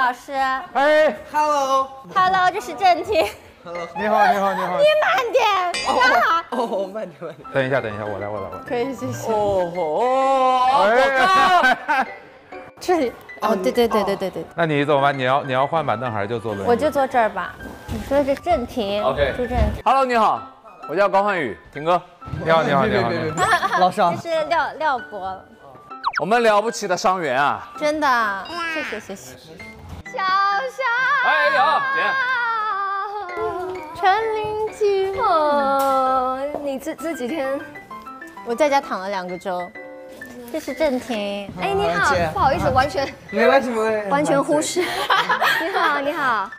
老师。 哎 ，Hello， 这是郑婷。 你好。 你慢点，刚好。 哦，慢点。 等一下，我来。 可以，谢谢。 哎， 这里。哦，对。 那你怎么办？你要换板凳还是就坐轮椅？ 我就坐这儿吧。你说的是郑婷 ，OK， 朱郑婷。 Hello， 你好，我叫高瀚宇，婷哥。 你好。 老师啊， 这是廖博。 我们了不起的伤员啊！ 真的，谢谢。小小。 哎呦， 姐。陈林基。你这几天，我在家躺了2个周。这是郑婷。 哎，你好，不好意思，完全没关系， 完全忽视。你好。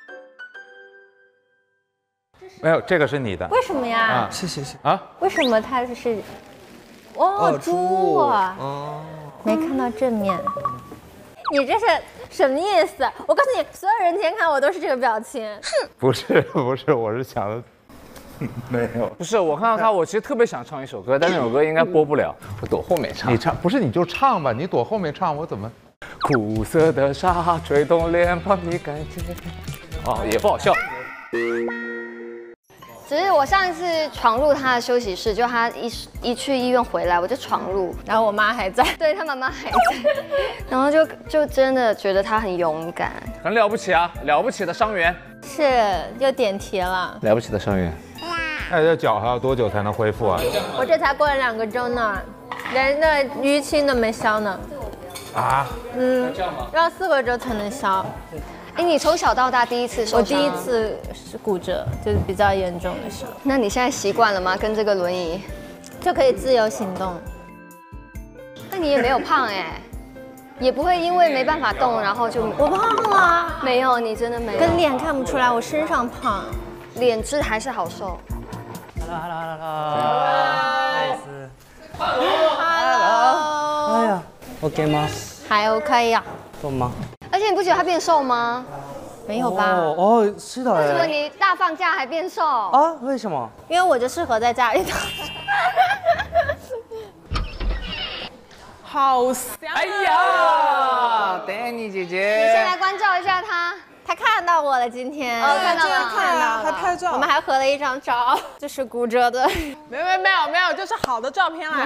没有，这个是你的。 为什么呀？ 谢啊？ 为什么它是？猪哦，没看到正面。你这是什么意思？我告诉你，所有人今天看我都是这个表情。 不是，我是想的。没有， 不是我看到他，我其实特别想唱一首歌，但那首歌应该播不了，我躲后面唱。 你唱不是你就唱吧，你躲后面唱，我怎么？ 苦涩的沙吹动脸庞，你感觉也不好笑。 只是我上一次闯入他的休息室，就他一去医院回来，我就闯入， 然后我妈还在， 对他妈妈还在，然后就真的觉得他很勇敢， 很了不起啊，了不起的伤员。 是又点题了， 了不起的伤员。 那这脚还要多久才能恢复啊？ 我这才过了2个周呢，连那淤青都没消呢。 啊？ 要4个周才能消。 哎，你从小到大第一次受伤？ 我第一次是骨折，就是比较严重的伤。 那你现在习惯了吗？跟这个轮椅就可以自由行动。 那你也没有胖哎，也不会因为没办法动，然后就我胖了？ 没有，你真的没有。 跟脸看不出来，我身上胖， 脸质还是好瘦。 Hello。 哎呀 ，OK 吗？ 还 OK 呀。 懂吗？ 而且你不觉得他变瘦吗？ 没有吧？ 是的。 为什么你大放假还变瘦？ 啊？为什么？ 因为我就适合在家里躺。 好香！哎呀，Danny 姐姐， 你先来关照一下他。 他看到我了，今天。 看到了， 看到了， 还拍照。 我们还合了一张照，这是骨折的。 没有，就是好的照片啦。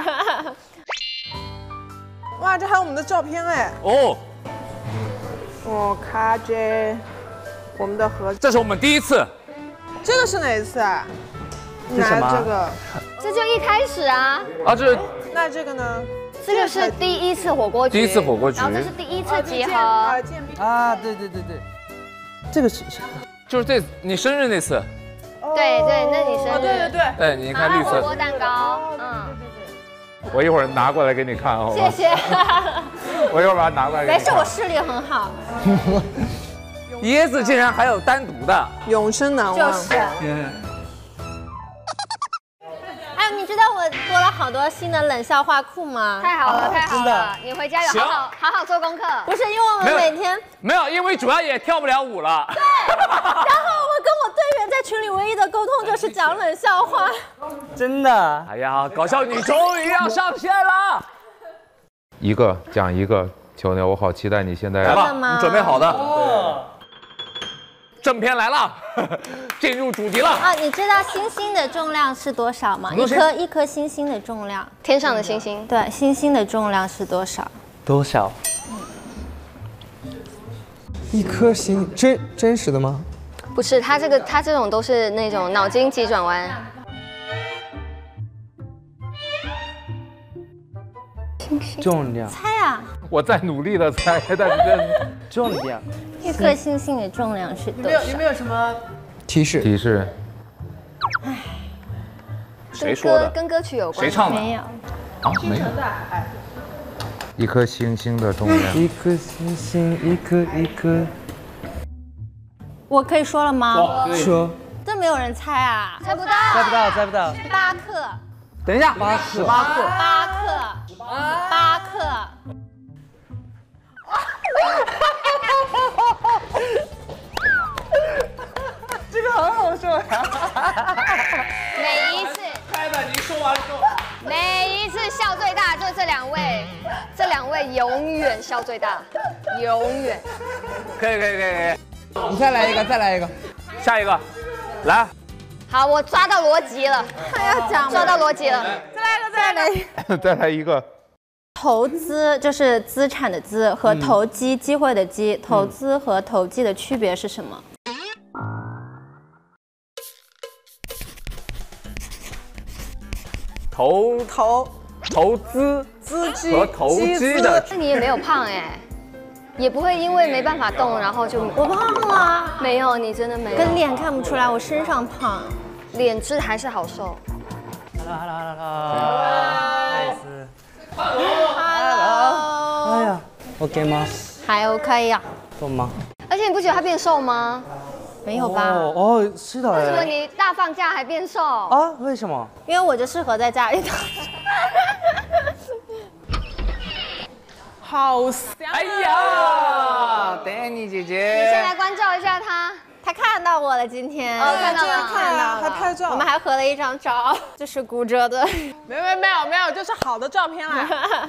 哇，这还有我们的照片哎。卡姐，我们的合照。 这是我们第一次。 这个是哪一次啊？拿这个。 这就一开始啊。 啊，这是。 那这个呢？ 这个是第一次火锅局。 第一次火锅局。 然后这是第一次结合。 啊，对。这个是， 就是这你生日那次。 对，那你生日。 对。 哎，你看绿色。 火锅蛋糕， 我一会儿拿过来给你看好吗？ 谢谢。 我一会儿把它拿过来给你看。 没事，我视力很好。 椰子竟然还有单独的， 永生难忘。 就是。哎，你知道我多了好多新的冷笑话库吗？ 太好了，你回家有好好做功课。 不是，因为我们每天没有，因为主要也跳不了舞了。 对。然后我跟我队员在群里唯一的沟通就是讲冷笑话。 真的？ 哎呀，搞笑女终于要上线了。 讲一个，球妞，我好期待你现在。 来吧，你准备好的。正片来了，进入主题了啊！你知道星星的重量是多少吗？一颗星星的重量， 天上的星星。 对，星星的重量是多少？ 多少？一颗星，真实的吗？ 不是，它这种都是那种脑筋急转弯。 重量。 猜啊！ 我在努力的猜，但是重量。 一颗星星的重量是多少？ 有没有什么提示？ 唉， 谁说的？ 跟歌曲有关？ 谁唱的？ 没有。 啊，没有。一颗星星的重量。 一颗星星，一颗。 我可以说了吗？ 说。 这没有人猜啊！ 猜不到。 8克。 等一下，8克。 这个好好笑呀！ 每一次猜的，你说完了之后， 每一次笑最大就这两位永远笑最大，永远。 可以。 你再来一个，再来一个。 下一个，来。 好，我抓到逻辑了。 他要讲抓到逻辑了。 再来一个。 再来一个。 投资就是资产的资和投机机会的机，投资和投机的区别是什么？ 投资和投机的， 那你也没有胖哎，也不会因为没办法动，然后就我胖了， 没有，你真的没有。 跟脸看不出来，我身上胖， 脸质还是好瘦。 Hello， 哎呀 ，OK 吗？ 还 OK 呀， 懂吗？ 而且你不觉得他变瘦吗？ 没有吧？ 哦，是的。 为什么你大放假还变瘦？ 啊？为什么？ 因为我就适合在家里躺。 好香！ 哎呀，Danny 姐你先姐， 来关照一下他。 他看到我了，今天。 哦看到了这样看了，还拍照。 我们还合了一张照，就是骨折的。 没有，就是好的照片啦。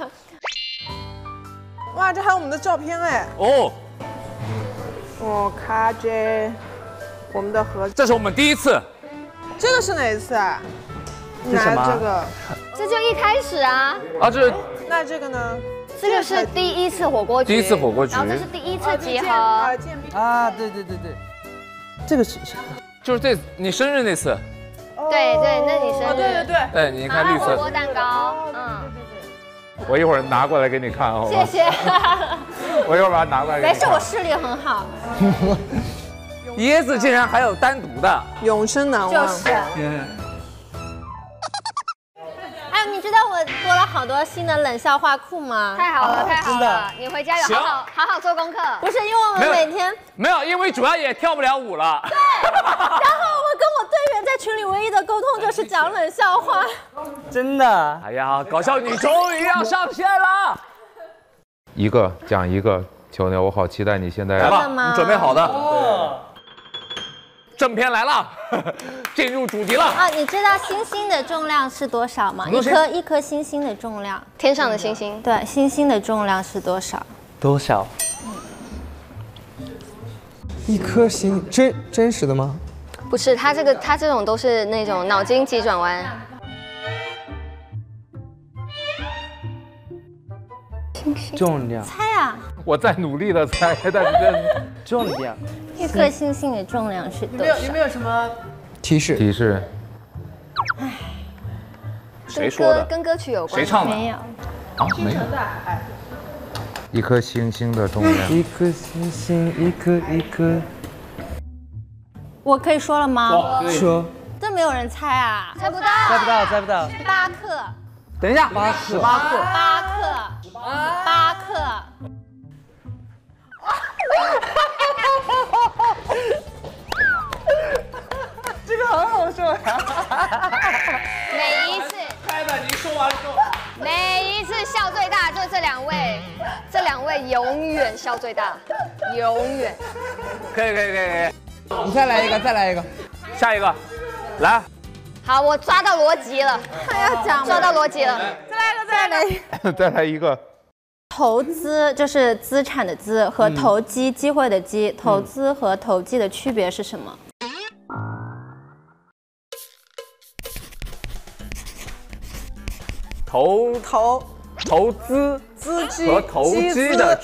哇，这还有我们的照片哎。 哦， 哦，卡姐，我们的合照。 这是我们第一次。 这个是哪一次啊？ 这什么拿这个。 这就一开始啊， 啊，这是那这个呢？ 这个是第一次火锅局， 第一次火锅局然后这是第一次集合。 见面啊，对，这个是就是你生日那次。 对，那你生日。 对。 哎，你看绿色火锅。蛋糕， 我一会儿拿过来给你看，好吧？ 谢谢。 我一会儿把它拿过来给你看。 没事，我视力很好。 椰子竟然还有单独的。 永生难忘。 就是。哎，你知道我多了好多新的冷笑话库吗？ 太好了，太好了！你回家有好好做功课。 不是，因为我们每天没有，因为主要也跳不了舞了。 然后我跟我队员在群里唯一的沟通就是讲冷笑话。 真的。 哎呀，搞笑女终于要上线了！ 一个讲一个，球妞，我好期待你现在。 来吧， 真的吗你准备好的。正片来了，进入主题了。 啊，你知道星星的重量是多少吗？一颗星星的重量。 天上的星星。 对，星星的重量是多少？ 多少？一颗星，真实的吗？ 不是，他这种都是那种脑筋急转弯。 重量。 猜啊！ 我在努力的猜，但是重量。 一颗星星的重量是多少？ 有没有什么提示？ 提示。 谁说的？ 跟歌曲有关。 谁唱的？ 没有。 啊，没有。一颗星星的重量。 一颗星星，一颗。 我可以说了吗？ 说。 这没有人猜啊！ 猜不到。 猜不到。 8克。 等一下，8克。 这个很好笑呀！ 每一次。 猜的，你说完之后。 每一次笑最大就是这两位永远笑最大，永远。 可以。 你再来一个。 下一个，来。 好，我抓到逻辑了。 他要讲抓到逻辑了。 再来一个。 再来一个。 投资就是资产的资和投机机会的机，投资和投机的区别是什么？ 投资和投机的